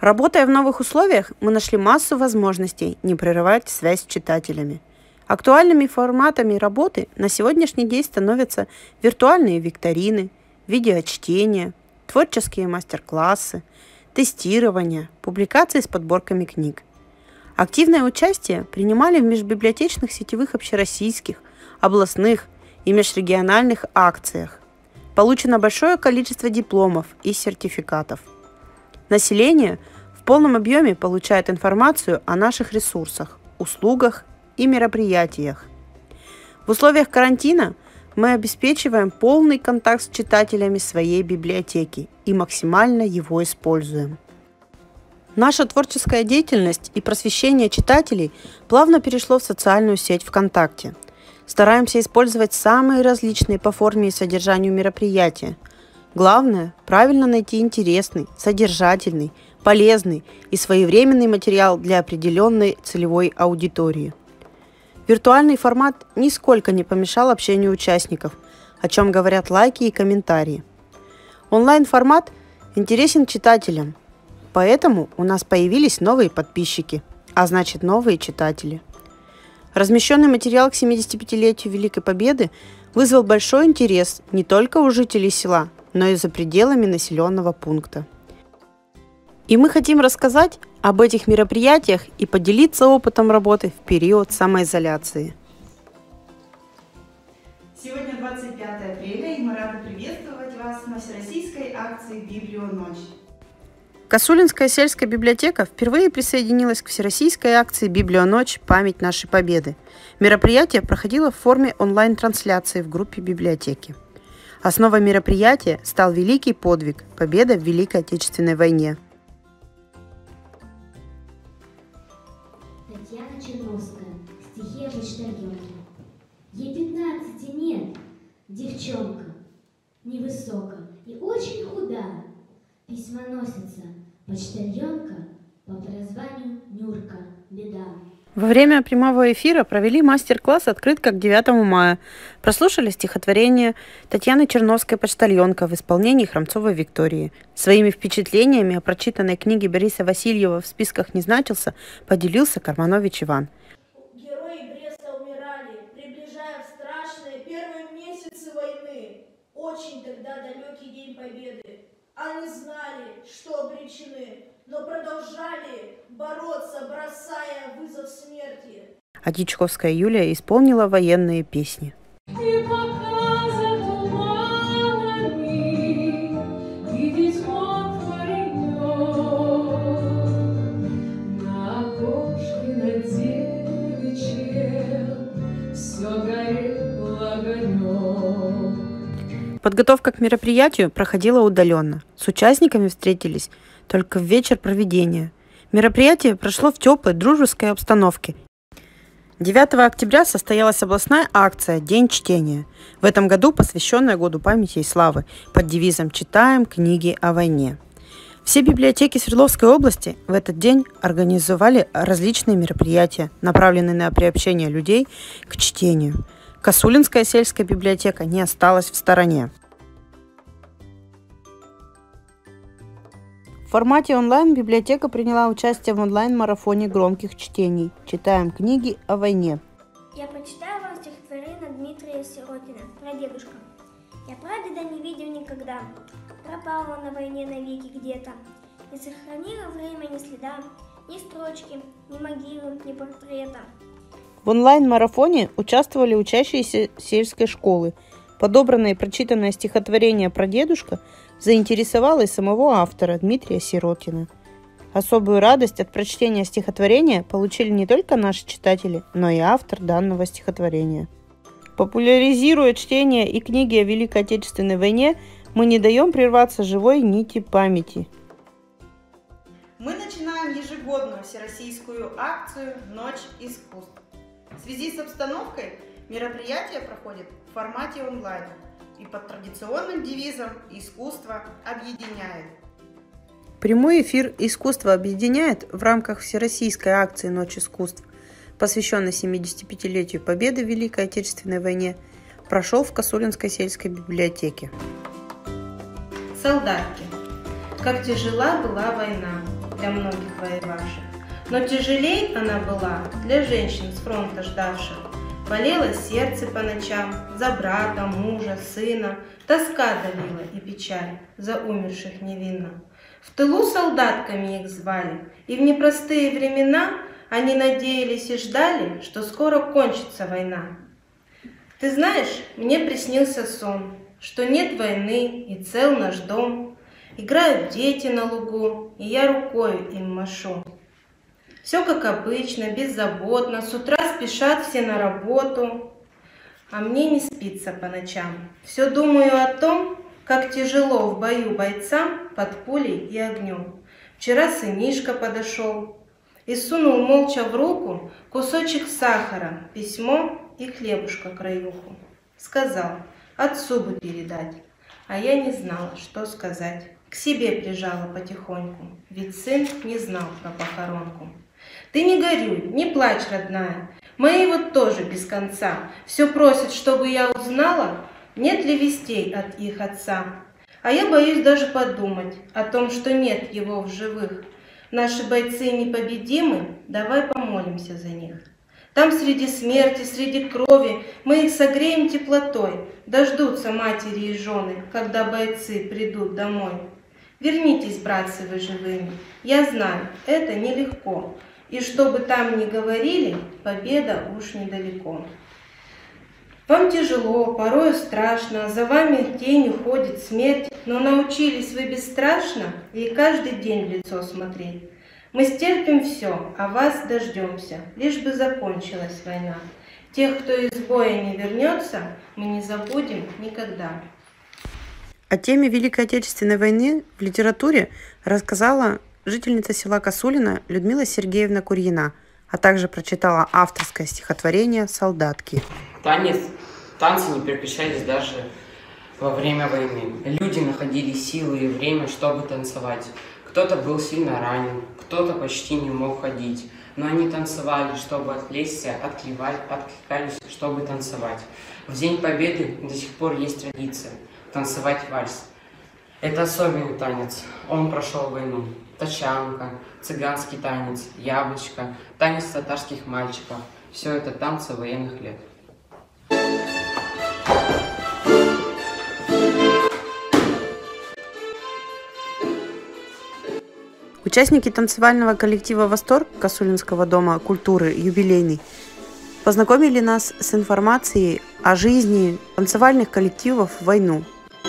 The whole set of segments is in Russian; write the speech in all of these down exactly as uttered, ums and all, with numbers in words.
Работая в новых условиях, мы нашли массу возможностей не прерывать связь с читателями. Актуальными форматами работы на сегодняшний день становятся виртуальные викторины, видеочтения, творческие мастер-классы, тестирование, публикации с подборками книг. Активное участие принимали в межбиблиотечных сетевых общероссийских, областных и межрегиональных акциях. Получено большое количество дипломов и сертификатов. Население в полном объеме получает информацию о наших ресурсах, услугах и мероприятиях. В условиях карантина мы обеспечиваем полный контакт с читателями своей библиотеки и максимально его используем. Наша творческая деятельность и просвещение читателей плавно перешло в социальную сеть ВКонтакте. Стараемся использовать самые различные по форме и содержанию мероприятия. Главное – правильно найти интересный, содержательный, полезный и своевременный материал для определенной целевой аудитории. Виртуальный формат нисколько не помешал общению участников, о чем говорят лайки и комментарии. Онлайн-формат интересен читателям, поэтому у нас появились новые подписчики, а значит новые читатели. Размещенный материал к семидесятипятилетию Великой Победы вызвал большой интерес не только у жителей села, но и за пределами населенного пункта. И мы хотим рассказать об этих мероприятиях и поделиться опытом работы в период самоизоляции. Сегодня двадцать пятое апреля, и мы рады приветствовать вас на всероссийской акции «Библионочь». Косулинская сельская библиотека впервые присоединилась к всероссийской акции «Библионочь. Память нашей Победы». Мероприятие проходило в форме онлайн-трансляции в группе библиотеки. Основой мероприятия стал великий подвиг – победа в Великой Отечественной войне. Татьяна Черновская. Стихи о почтальонке. Ей пятнадцати нет. Девчонка. Невысока и очень худая. Письмоносица. Почтальонка. По прозванию Нюрка. Беда. Во время прямого эфира провели мастер-класс «Открытка к девятому мая». Прослушали стихотворение Татьяны Черновской «Почтальонка» в исполнении Храмцовой Виктории. Своими впечатлениями о прочитанной книге Бориса Васильева «В списках не значился» поделился Карманович Иван. Герои Бреста умирали, приближая в страшные первые месяцы войны. Очень тогда далекий день победы. Они знали, что обречены, но продолжали бороться, бросая вызов смерти. А Дичковская Юлия исполнила военные песни. И пока за туманами видеть мог паренек, на окошке на девичьем все горел огонек. Подготовка к мероприятию проходила удаленно. С участниками встретились только в вечер проведения. Мероприятие прошло в теплой дружеской обстановке. девятого октября состоялась областная акция «День чтения», в этом году посвященная Году памяти и славы, под девизом «Читаем книги о войне». Все библиотеки Свердловской области в этот день организовали различные мероприятия, направленные на приобщение людей к чтению. Косулинская сельская библиотека не осталась в стороне. В формате онлайн библиотека приняла участие в онлайн-марафоне громких чтений «Читаем книги о войне». Я прочитаю вам стихотворение Дмитрия Сиротина про дедушку. Я прадеда не видел никогда, пропал он на войне навеки где-то. Не сохранила время ни следа, ни строчки, ни могилы, ни портрета. В онлайн-марафоне участвовали учащиеся сельской школы. Подобранное и прочитанное стихотворение про дедушку заинтересовало и самого автора Дмитрия Сиротина. Особую радость от прочтения стихотворения получили не только наши читатели, но и автор данного стихотворения. Популяризируя чтение и книги о Великой Отечественной войне, мы не даем прерваться живой нити памяти. Мы начинаем ежегодную всероссийскую акцию «Ночь искусств». В связи с обстановкой мероприятие проходит в формате онлайн и под традиционным девизом «Искусство объединяет». Прямой эфир «Искусство объединяет» в рамках всероссийской акции «Ночь искусств», посвященной семидесятипятилетию Победы в Великой Отечественной войне, прошел в Косулинской сельской библиотеке. Солдатки. Как тяжела была война. для многих воевавших, но тяжелей она была для женщин с фронта ждавших. Болело сердце по ночам за брата, мужа, сына, тоска давила и печаль за умерших невинно. В тылу солдатками их звали, и в непростые времена они надеялись и ждали, что скоро кончится война. Ты знаешь, мне приснился сон, что нет войны и цел наш дом. Играют дети на лугу, и я рукою им машу. Все как обычно, беззаботно, с утра спешат все на работу, а мне не спится по ночам. Все думаю о том, как тяжело в бою бойцам под пулей и огнем. Вчера сынишка подошел и сунул молча в руку кусочек сахара, письмо и хлебушка краюху. Сказал, отцу бы передать, а я не знала, что сказать. К себе прижала потихоньку, ведь сын не знал про похоронку. Ты не горюй, не плачь, родная, мои вот тоже без конца. Все просят, чтобы я узнала, нет ли вестей от их отца. А я боюсь даже подумать о том, что нет его в живых. Наши бойцы непобедимы, давай помолимся за них. Там среди смерти, среди крови мы их согреем теплотой, дождутся матери и жены, когда бойцы придут домой. Вернитесь, братцы, вы живыми, я знаю, это нелегко, и что бы там ни говорили, победа уж недалеко. Вам тяжело, порою страшно, за вами тень уходит смерть, но научились вы бесстрашно и каждый день в лицо смотреть. Мы стерпим все, а вас дождемся, лишь бы закончилась война. Тех, кто из боя не вернется, мы не забудем никогда. О теме Великой Отечественной войны в литературе рассказала жительница села Косулино Людмила Сергеевна Курьина, а также прочитала авторское стихотворение «Солдатки». Танец, танцы не прекращались даже во время войны. Люди находили силы и время, чтобы танцевать. Кто-то был сильно ранен, кто-то почти не мог ходить, но они танцевали, чтобы отвлечься, откликались, чтобы танцевать. В День Победы до сих пор есть традиция танцевать вальс. Это особенный танец, он прошел войну. Тачанка, цыганский танец, яблочко, танец татарских мальчиков – все это танцы военных лет. Участники танцевального коллектива «Восторг» Косулинского дома культуры «Юбилейный» познакомили нас с информацией о жизни танцевальных коллективов в войну.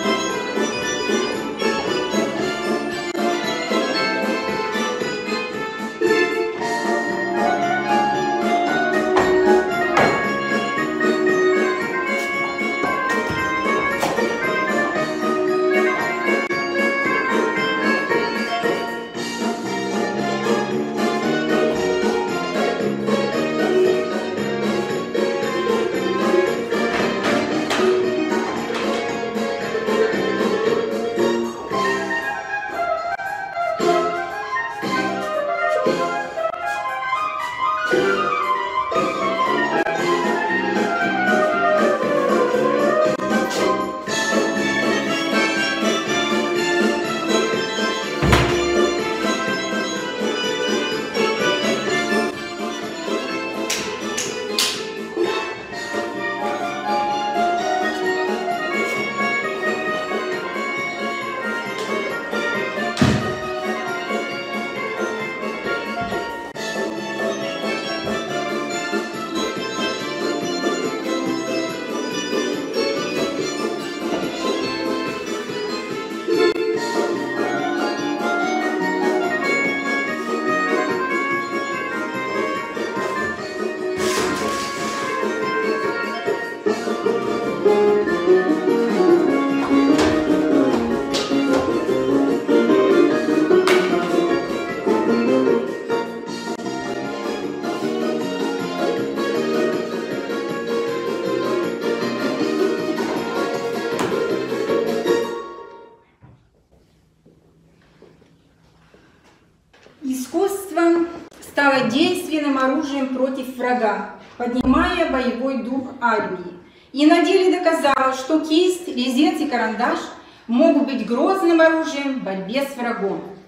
Искусство стало действенным оружием против врага, поднимая боевой дух армии. И на деле доказало, что кисть, резец и карандаш могут быть грозным оружием в борьбе с врагом.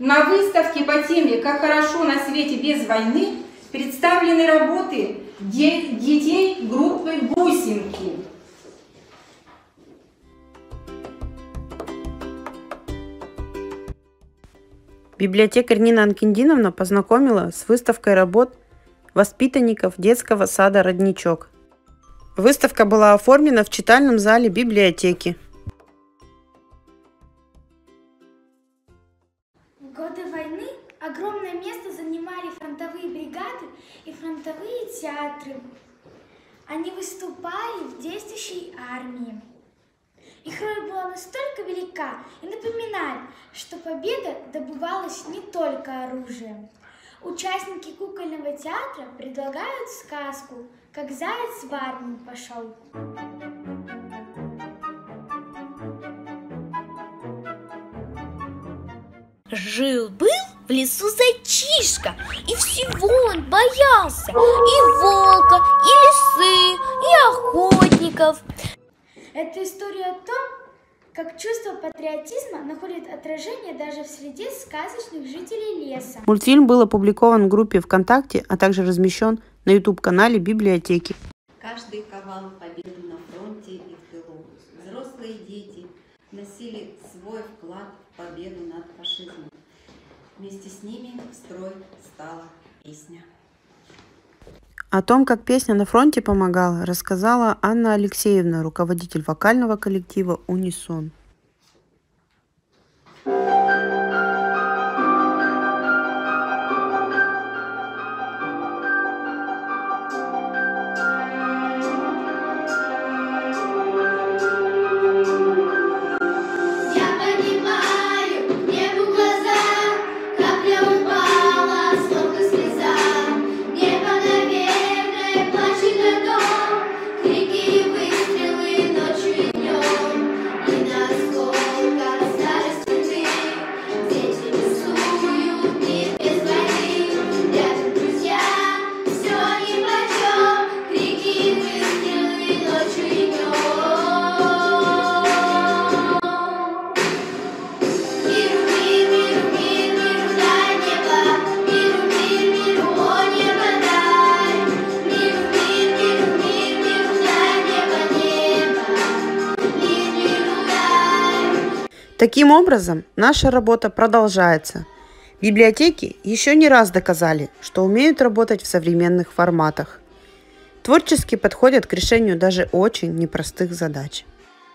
На выставке по теме «Как хорошо на свете без войны» представлены работы де- детей группы «Бусинки». Библиотекарь Нина Анкендиновна познакомила с выставкой работ воспитанников детского сада «Родничок». Выставка была оформлена в читальном зале библиотеки. В годы войны огромное место занимали фронтовые бригады и фронтовые театры. Они выступали в действующей армии. Их роль была настолько велика и напоминали, что победа добывалась не только оружием. Участники кукольного театра предлагают сказку «Как заяц в армию пошел». Жил-был в лесу зайчишка, и всего он боялся, и волка, и лисы, и охотников. Это история о том, как чувство патриотизма находит отражение даже в среде сказочных жителей леса. Мультфильм был опубликован в группе ВКонтакте, а также размещен на ютуб-канале библиотеки. Каждый ковал победу на фронте и в тылу. Взрослые дети носили свой вклад в победу над фашизмом. Вместе с ними в строй стала песня. О том, как песня на фронте помогала, рассказала Анна Алексеевна, руководитель вокального коллектива «Унисон». Таким образом, наша работа продолжается. Библиотеки еще не раз доказали, что умеют работать в современных форматах. Творчески подходят к решению даже очень непростых задач.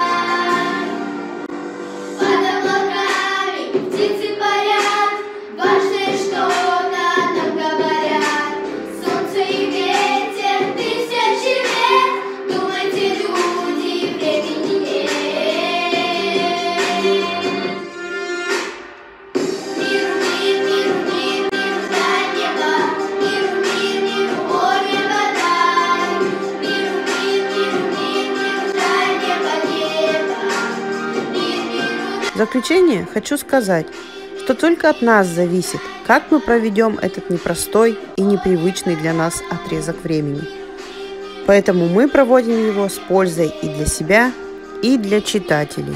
В заключение хочу сказать, что только от нас зависит, как мы проведем этот непростой и непривычный для нас отрезок времени. Поэтому мы проводим его с пользой и для себя, и для читателей.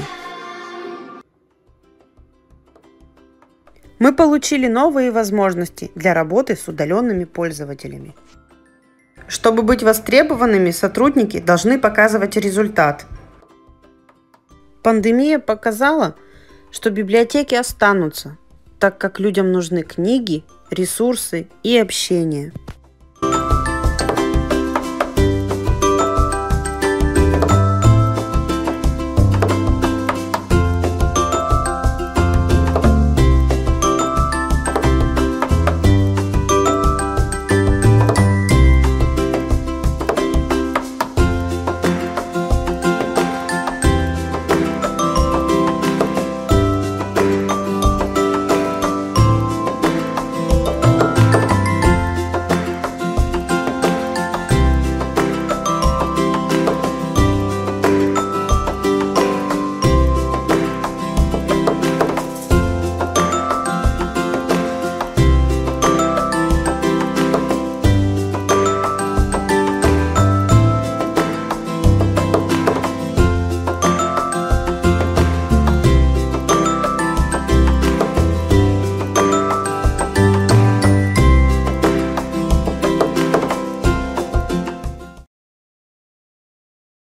Мы получили новые возможности для работы с удаленными пользователями. Чтобы быть востребованными, сотрудники должны показывать результат. Пандемия показала, что библиотеки останутся, так как людям нужны книги, ресурсы и общение.